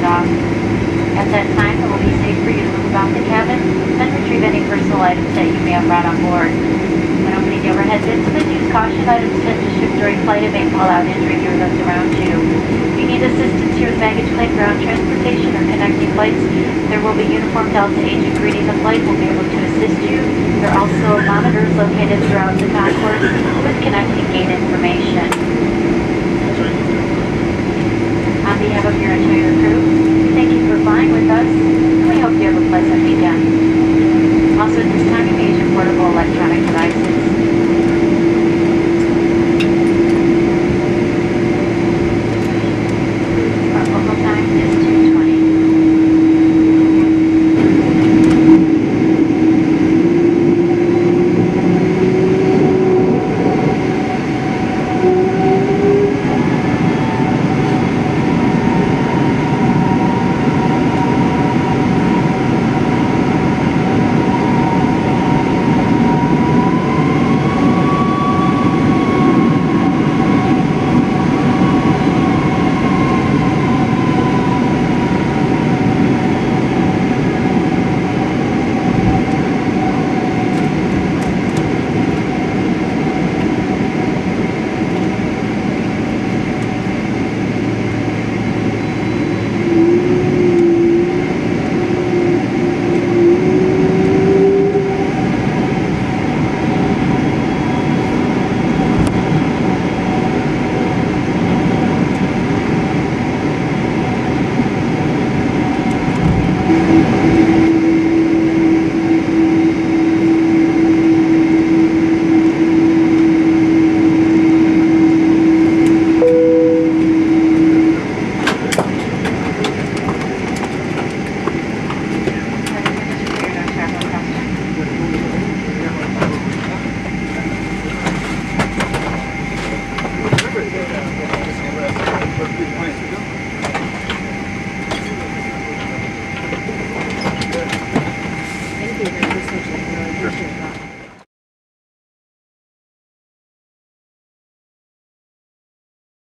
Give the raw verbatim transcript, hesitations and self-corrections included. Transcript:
off. At that time, it will be safe for you to move about the cabin and retrieve any personal items that you may have brought on board. When opening the overhead bins, please use caution. Items tend to shift during flight and may fall out, injuring you or those around you. If you need assistance here with baggage claim, ground transportation, or connecting flights, there will be uniformed Delta agent greeting the flight will be able to assist you. There are also monitors located throughout the concourse with connecting gate information. On behalf of your entire crew, thank you for flying with us, and we hope you have a pleasant weekend. Also at this time, you may use your portable electronic devices. Our local time is two twenty. Thank you.